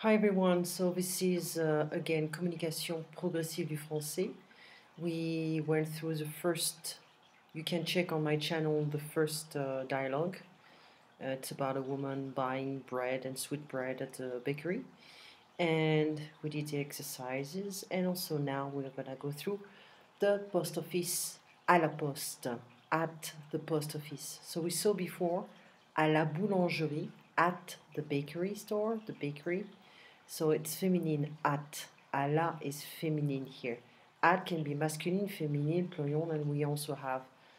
Hi everyone, so this is again Communication Progressive du Français. We went through the first, you can check on my channel the first dialogue. It's about a woman buying bread and sweet bread at a bakery. And we did the exercises, and also now we're gonna go through the post office, à la poste, at the post office. So we saw before, à la boulangerie, at the bakery store, the bakery. So it's feminine at. À la is feminine here. At can be masculine, feminine, plural, and we also have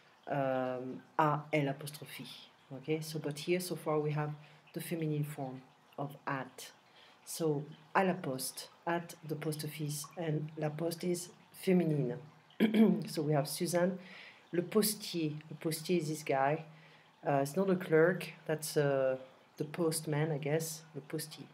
a L apostrophe. Okay, so but here so far we have the feminine form of at. So à la poste, at the post office, and la poste is feminine. So we have Suzanne. Le postier. Le postier is this guy. It's not a clerk, that's the postman, I guess. Le postier.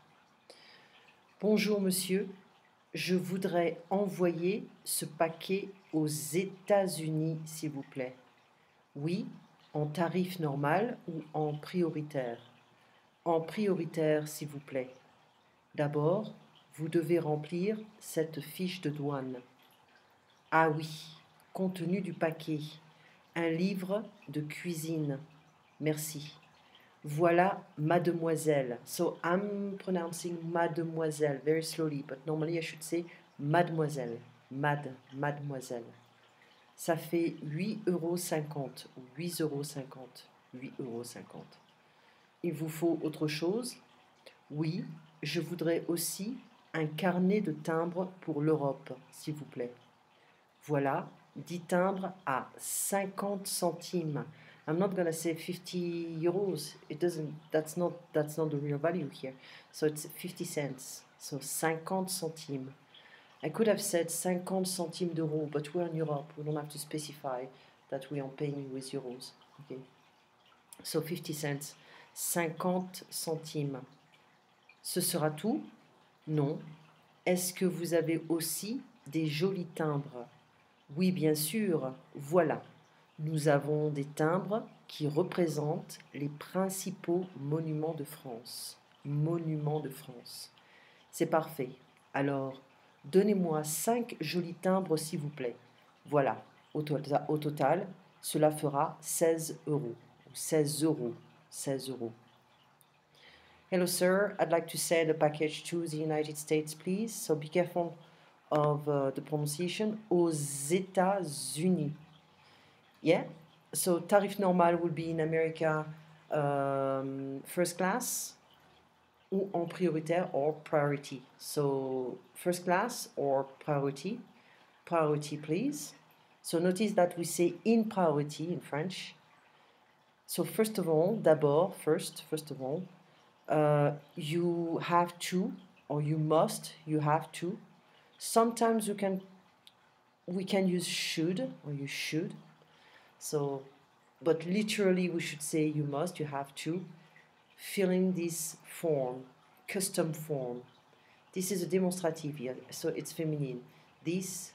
Bonjour monsieur, je voudrais envoyer ce paquet aux États-Unis, s'il vous plaît. Oui, en tarif normal ou en prioritaire? En prioritaire, s'il vous plaît. D'abord, vous devez remplir cette fiche de douane. Ah oui, contenu du paquet. Un livre de cuisine. Merci. Voilà mademoiselle. So I'm pronouncing mademoiselle very slowly, but normally I should say mademoiselle. Mademoiselle. Ça fait 8,50 €. 8,50 €. 8,50 €. Il vous faut autre chose? Oui, je voudrais aussi un carnet de timbres pour l'Europe, s'il vous plaît. Voilà, 10 timbres à 50 centimes. I'm not gonna say 50 euros. It doesn't. That's not the real value here. So it's 50 cents. So 50 centimes. I could have said 50 centimes d'euros, but we're in Europe. We don't have to specify that we are paying with euros. Okay. So 50 cents. 50 centimes. Ce sera tout? Non. Est-ce que vous avez aussi des jolis timbres? Oui, bien sûr. Voilà. Nous avons des timbres qui représentent les principaux monuments de France. Monuments de France. C'est parfait. Alors, donnez-moi 5 jolis timbres, s'il vous plaît. Voilà. Au total, cela fera 16 €. 16 €. 16 €. Hello, sir. I'd like to send a package to the United States, please. So be careful of the pronunciation. Aux États-Unis. Yeah, so tarif normal will be in America first class ou en prioritaire or priority. So first class or priority. Priority, please. So notice that we say in priority in French. So first of all, d'abord, first of all, you have to, or you must, you have to. Sometimes we can use should, or you should. So, but literally we should say you must, you have to, fill in this form, custom form. This is a demonstrative here, so it's feminine. This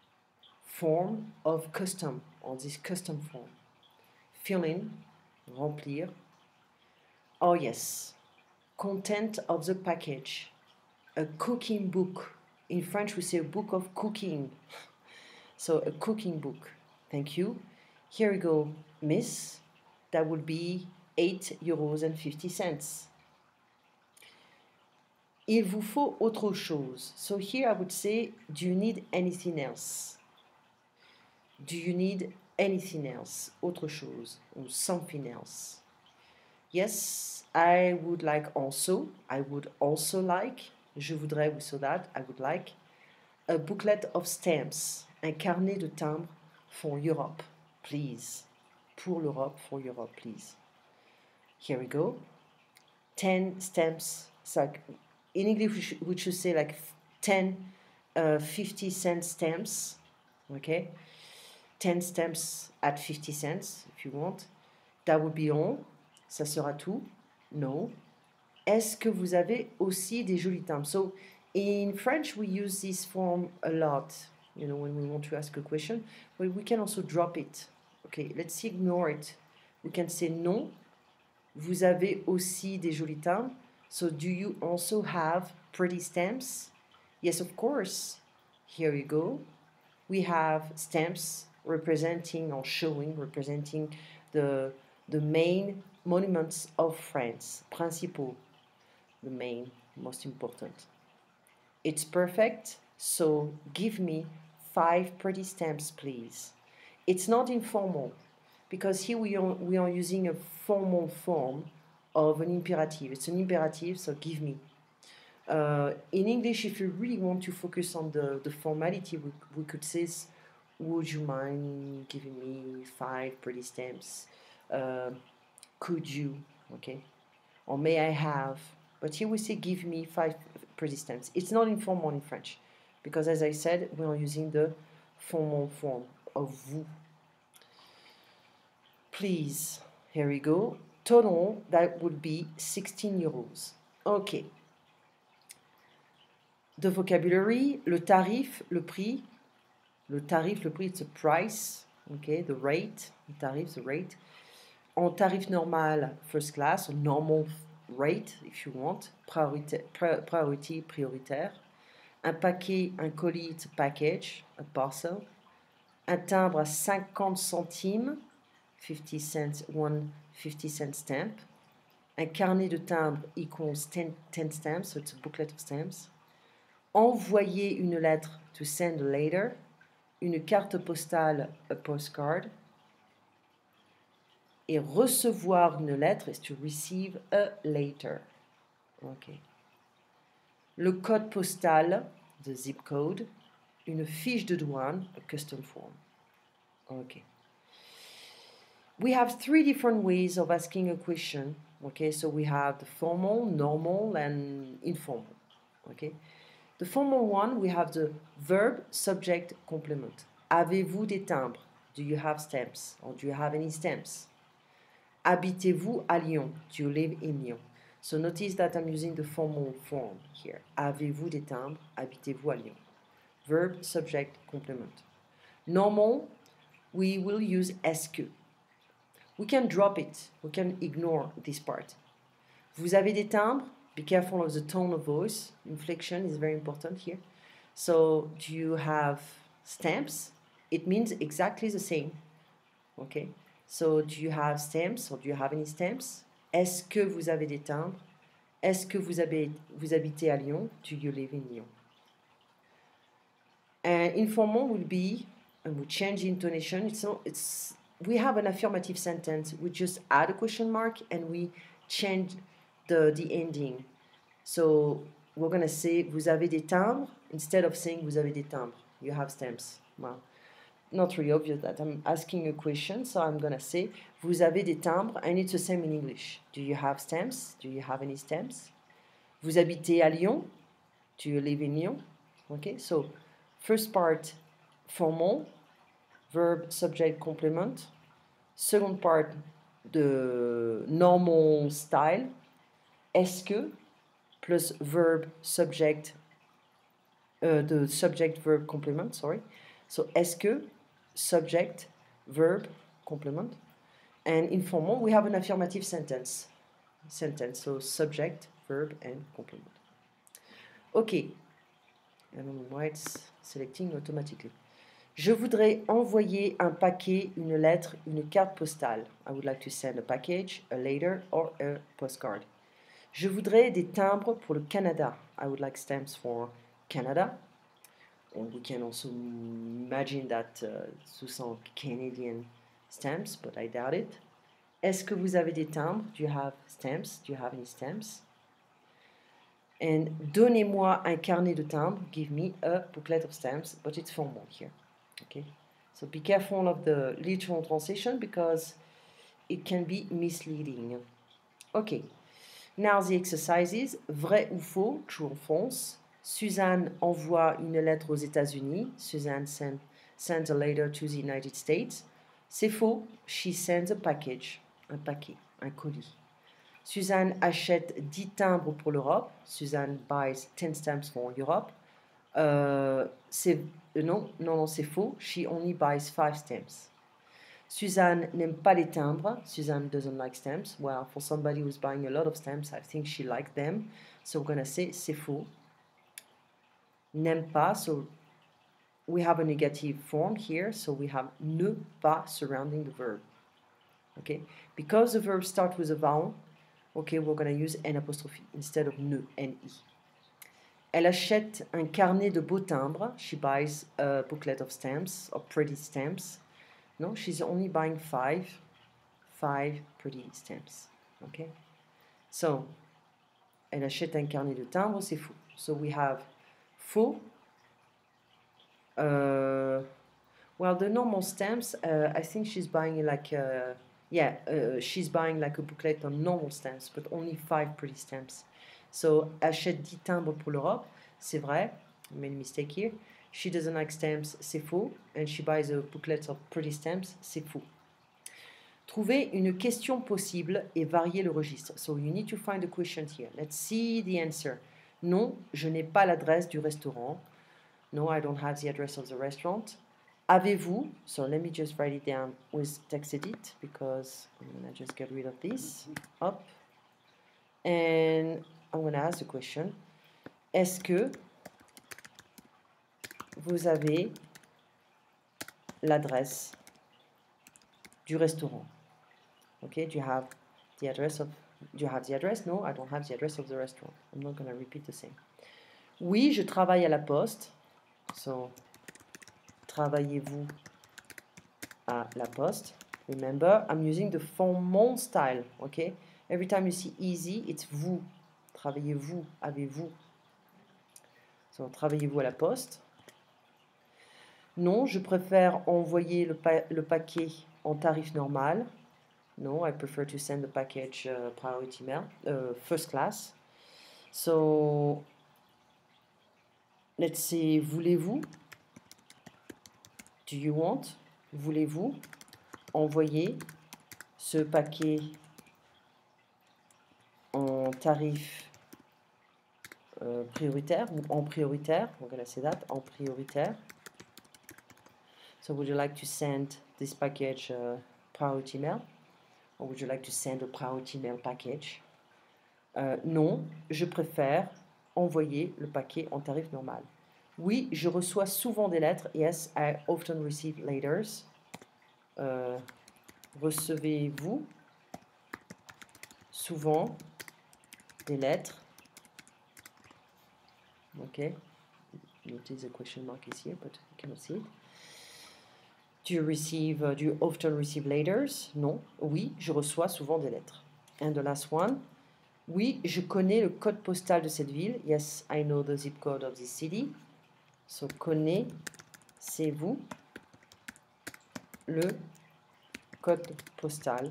form of custom, or this custom form. Fill in, remplir. Oh yes, content of the package. A cooking book. In French we say a book of cooking. So a cooking book. Thank you. Here we go, miss. That would be 8,50 €. Il vous faut autre chose. So here I would say, do you need anything else? Do you need anything else? Autre chose, or something else. Yes, I would like also. I would also like. Je voudrais, we saw that. I would like. A booklet of stamps. Un carnet de timbres for Europe, please. Pour l'Europe, for Europe, please. Here we go. 10 stamps. So in English, we should say like 10 50-cent stamps. Okay? 10 stamps at 50 cents, if you want. That would be all. Ça sera tout. No. Est-ce que vous avez aussi des jolis timbres? So in French, we use this form a lot, you know, when we want to ask a question. But we can also drop it. Okay, let's ignore it. We can say non. Vous avez aussi des jolis timbres. So do you also have pretty stamps? Yes, of course. Here you go. We have stamps representing or showing, representing the main monuments of France, principaux, the main, most important. It's perfect, so give me 5 pretty stamps, please. It's not informal, because here we are using a formal form of an imperative. It's an imperative, so give me. In English, if you really want to focus on the formality, we could say, would you mind giving me 5 pretty stamps? Could you, okay? Or may I have? But here we say give me 5 pretty stamps. It's not informal in French, because as I said, we are using the formal form of vous. Please, here we go. Total, that would be 16 euros. Okay. The vocabulary, le tarif, le prix. Le tarif, le prix, it's a price. Okay, the rate, the tarif, the rate. En tarif normal, first class, normal rate, if you want. Priority, prioritaire. Un paquet, un colis, it's a package, a parcel. Un timbre à 50 centimes, 50 cents, one 50 cent stamp. Un carnet de timbre equals 10 stamps, so it's a booklet of stamps. Envoyer une lettre, to send a letter. Une carte postale, a postcard. Et recevoir une lettre is to receive a letter. Okay. Le code postal, the zip code. Une fiche de douane, a custom form. Okay. We have 3 different ways of asking a question. Okay, so we have the formal, normal, and informal. Okay. The formal one, we have the verb, subject, complement. Avez-vous des timbres? Do you have stamps? Or do you have any stamps? Habitez-vous à Lyon? Do you live in Lyon? So notice that I'm using the formal form here. Avez-vous des timbres? Habitez-vous à Lyon? Verb, subject, complement. Normal, we will use est-ce que. We can drop it. We can ignore this part. Vous avez des timbres? Be careful of the tone of voice. Inflection is very important here. So, do you have stamps? It means exactly the same. Okay. So, do you have stamps or do you have any stamps? Est-ce que vous avez des timbres? Est-ce que vous habitez à Lyon? Do you live in Lyon? And informal will be, and we change the intonation. We have an affirmative sentence. We just add a question mark and we change the ending. So we're going to say vous avez des timbres instead of saying vous avez des timbres. You have stamps. Well, not really obvious that I'm asking a question, so I'm going to say vous avez des timbres, and it's the same in English. Do you have stamps? Do you have any stamps? Vous habitez à Lyon? Do you live in Lyon? Okay, so first part formal, verb, subject, complement. Second part, the normal style. Est-ce que plus verb, subject, the subject, verb, complement, sorry. So est-ce que, subject, verb, complement. And informal, we have an affirmative sentence. So subject, verb, and complement. Okay. I don't know why it's selecting automatically. Je voudrais envoyer un paquet, une lettre, une carte postale. I would like to send a package, a letter, or a postcard. Je voudrais des timbres pour le Canada. I would like stamps for Canada. Or we can also imagine that those sont Canadian stamps, but I doubt it. Est-ce que vous avez des timbres? Do you have stamps? Do you have any stamps? And donnez-moi un carnet de timbres. Give me a booklet of stamps, but it's formal here. Okay, so be careful of the literal translation because it can be misleading. Okay, now the exercises. Vrai ou faux, true or false. Suzanne envoie une lettre aux États-Unis. Suzanne sends a letter to the United States. C'est faux. She sends a package. Un paquet, un colis. Suzanne achète 10 timbres pour l'Europe. Suzanne buys 10 stamps for Europe. Non, c'est faux. She only buys 5 stamps. Suzanne n'aime pas les timbres. Suzanne doesn't like stamps. Well, for somebody who's buying a lot of stamps, I think she likes them. So we're going to say c'est faux. n'aime pas, so we have a negative form here, so we have ne pas surrounding the verb. Okay, because the verb starts with a vowel, okay, we're going to use N apostrophe instead of ne, N-I. Elle achète un carnet de beaux timbres. She buys a booklet of stamps, or pretty stamps. No, she's only buying five pretty stamps. Okay, so elle achète un carnet de timbres, c'est faux. So we have faux. Well, the normal stamps, I think she's buying like she's buying like a booklet on normal stamps, but only 5 pretty stamps. So, achète 10 timbres pour l'Europe, c'est vrai, I made a mistake here. She doesn't like stamps, c'est faux. And she buys a booklet of pretty stamps, c'est faux. Trouver une question possible et varier le registre. So, you need to find the question here. Let's see the answer. Non, je n'ai pas l'adresse du restaurant. No, I don't have the address of the restaurant. Avez-vous? So let me just write it down with text edit because I'm going to just get rid of this. Up. And I'm going to ask the question. Est-ce que vous avez l'adresse du restaurant? Okay, do you have the address of... Do you have the address? No, I don't have the address of the restaurant. I'm not going to repeat the same. Oui, je travaille à la poste. So, travaillez-vous à la poste? Remember, I'm using the formal style, okay? Every time you see easy, it's vous. Travaillez-vous, avez-vous. So, travaillez-vous à la poste? Non, je préfère envoyer le paquet en tarif normal. No, I prefer to send the package priority mail, first class. So, let's say, voulez-vous? Do you want? Voulez-vous envoyer ce paquet en tarif prioritaire ou en prioritaire? We're going to say that, en prioritaire. So would you like to send this package priority mail? Or would you like to send a priority mail package? Non, je préfère envoyer le paquet en tarif normal. Oui, je reçois souvent des lettres. Yes, I often receive letters. Recevez-vous souvent des lettres? Okay. Notice the question mark is here, but you cannot see it. Do you often receive letters? Non. Oui, je reçois souvent des lettres. And the last one. Oui, je connais le code postal de cette ville. Yes, I know the zip code of this city. So, connaissez-vous le code postal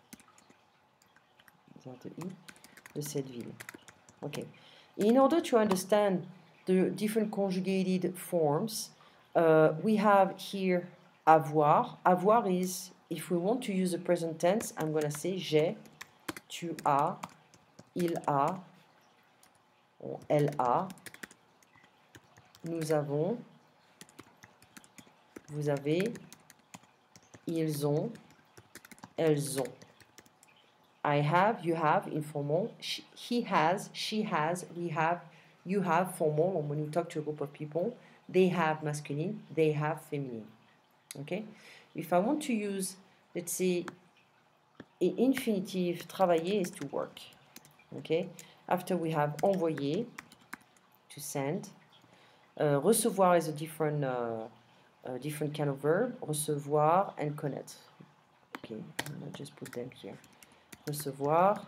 de cette ville? Okay. In order to understand the different conjugated forms, we have here avoir. Avoir is, if we want to use the present tense, I'm going to say j'ai, tu as, il a, elle a, nous avons, vous avez, ils ont, elles ont. I have, you have, informal. He has, she has, we have, you have, formal. Or when you talk to a group of people, they have masculine, they have feminine. Okay? If I want to use, let's say, an infinitive, travailler is to work. Okay? After we have envoyer, to send. Recevoir is a different kind of verb. Recevoir and connaître. Okay, I'm going to just put them here. Recevoir,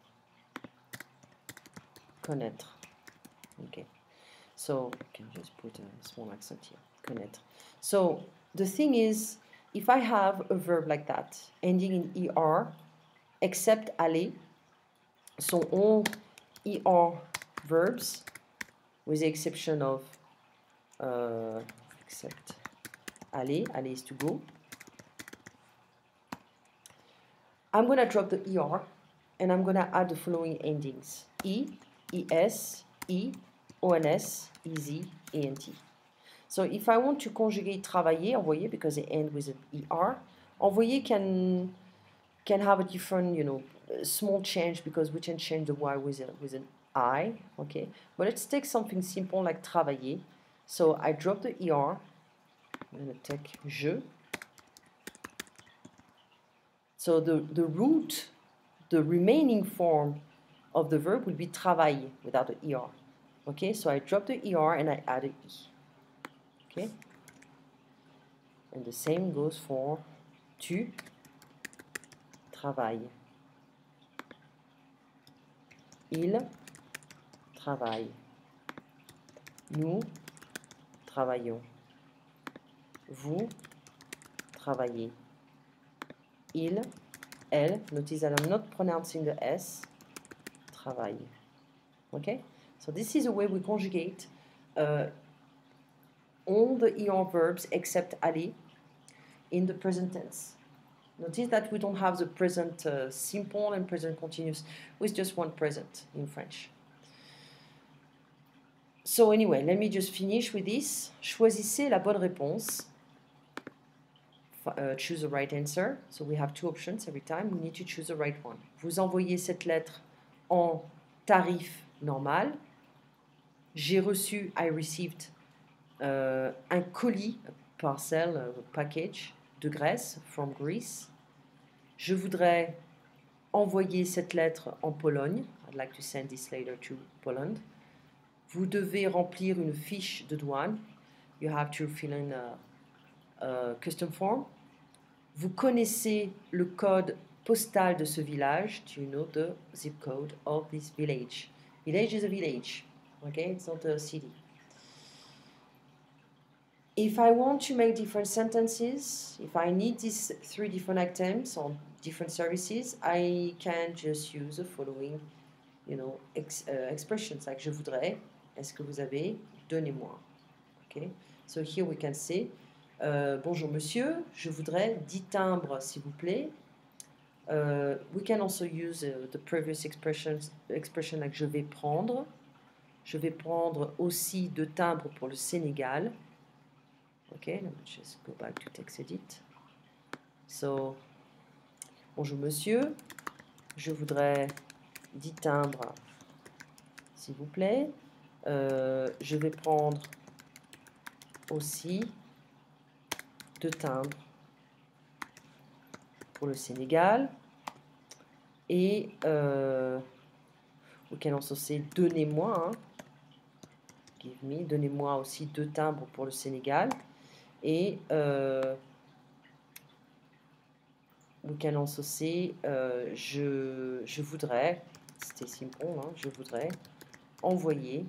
connaître. Okay, so I can just put a small accent here. Connaître. So the thing is, if I have a verb like that, ending in ER, except aller, so all ER verbs, with the exception of except aller is to go. I'm going to drop the ER and I'm going to add the following endings. E, ES, E, ONS, EZ, ENT. So if I want to conjugate travailler, envoyer, because they end with an ER, envoyer can have a different, small change because we can change the Y with an I, okay? But let's take something simple like travailler. So I drop the ER. I'm going to take je. So the root, the remaining form of the verb will be travailler without the ER. Okay, so I drop the ER and I add an E. Okay, and the same goes for tu travailles. Il travaille. Nous travaillons. Vous travaillez. Il, elle, notice that I'm not pronouncing the S, travaille. Okay? So this is the way we conjugate all the ER verbs except aller in the present tense. Notice that we don't have the present simple and present continuous with just one present in French. So anyway, let me just finish with this. Choisissez la bonne réponse. Choose the right answer. So we have two options every time. We need to choose the right one. Vous envoyez cette lettre en tarif normal. J'ai reçu, I received, un colis, a parcel, a package de Grèce, from Greece. Je voudrais envoyer cette lettre en Pologne. I'd like to send this letter to Poland. Vous devez remplir une fiche de douane. You have to fill in a custom form. Vous connaissez le code postal de ce village. Do you know the zip code of this village? Village is a village. Okay, it's not a city. If I want to make different sentences, if I need these 3 different items on different services, I can just use the following, expressions like je voudrais, est-ce que vous avez, donnez-moi. Okay, so here we can say, bonjour monsieur, je voudrais 10 timbres s'il vous plaît. We can also use the previous expression like je vais prendre. Je vais prendre aussi 2 timbres pour le Sénégal. Okay, let me just go back to text edit. So, bonjour monsieur, je voudrais 10 timbres, s'il vous plaît. Je vais prendre aussi 2 timbres pour le Sénégal. Et, we can also say donnez-moi, give me, donnez-moi aussi 2 timbres pour le Sénégal. Et we can also say je voudrais, c'était simple, je voudrais envoyer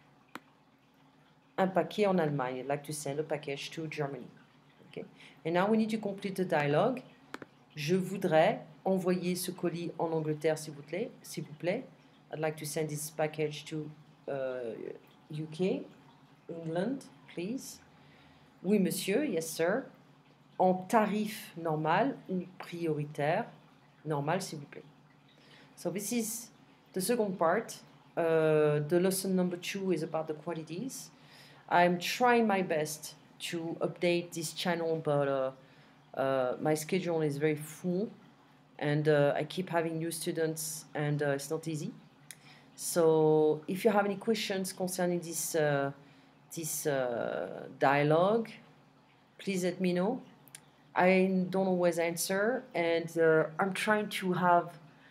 un paquet en Allemagne. I'd like to send a package to Germany. Okay. And now we need to complete the dialogue. Je voudrais envoyer ce colis en Angleterre, s'il vous plaît. I'd like to send this package to UK, England, please. Oui, monsieur, yes, sir. En tarif normal ou prioritaire. Normal, s'il vous plaît. So this is the second part. The lesson number 2 is about the qualities. I'm trying my best to update this channel, but my schedule is very full, and I keep having new students, and it's not easy. So if you have any questions concerning this dialogue, please let me know. I don't always answer, and I'm trying to have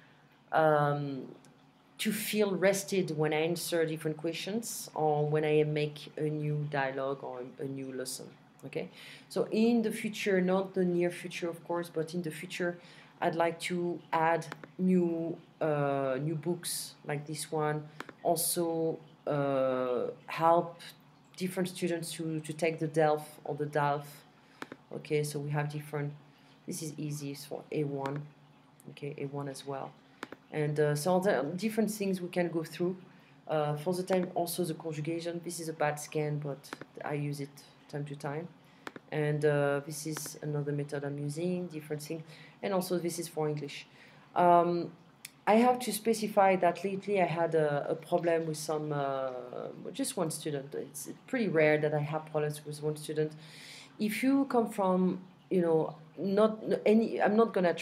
to feel rested when I answer different questions or when I make a new dialogue or a new lesson. Okay, so in the future, not the near future, of course, but in the future, I'd like to add new books like this one. Also, help different students to take the DELF or the DALF. Okay, so we have different. This is easy for A1. Okay, A1 as well. And so there are different things we can go through. For the time, also the conjugation. This is a bad scan, but I use it time to time. And this is another method I'm using, different things. And also this is for English. I have to specify that lately I had a problem with some, just one student. It's pretty rare that I have problems with one student. If you come from, not any, I'm not gonna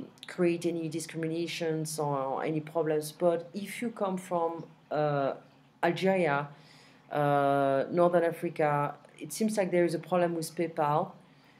create any discriminations or any problems, but if you come from Algeria, Northern Africa, it seems like there is a problem with PayPal.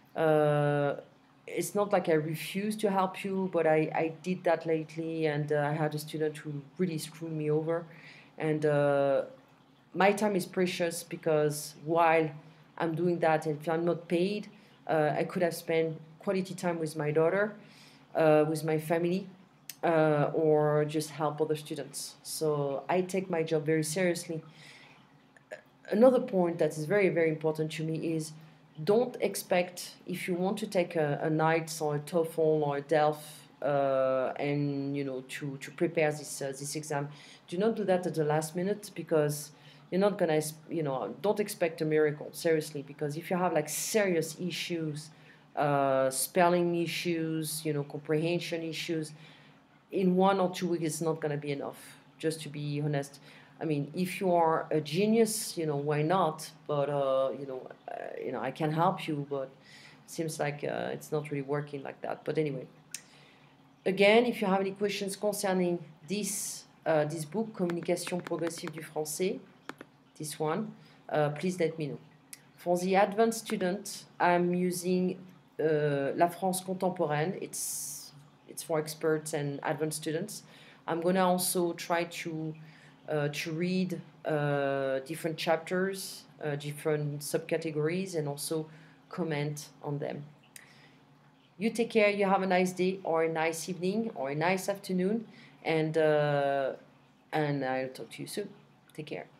It's not like I refuse to help you, but I did that lately, and I had a student who really screwed me over. And my time is precious because while I'm doing that, and if I'm not paid, I could have spent quality time with my daughter, with my family, or just help other students. So I take my job very seriously. Another point that is very, very important to me is don't expect, if you want to take a NITES or a TOEFL or a DELF, and to prepare this exam, do not do that at the last minute, because you're not gonna, don't expect a miracle, seriously, because if you have like serious issues, spelling issues, comprehension issues, in 1 or 2 weeks it's not going to be enough, just to be honest. I mean, if you are a genius, why not? But I can help you, but it seems like it's not really working like that. But anyway, again, if you have any questions concerning this book, Communication progressive du français, this one, please let me know. For the advanced student, I'm using La France contemporaine. It's for experts and advanced students. I'm gonna also try to read different chapters, different subcategories, and also comment on them. You take care. You have a nice day, or a nice evening, or a nice afternoon, and I'll talk to you soon. Take care.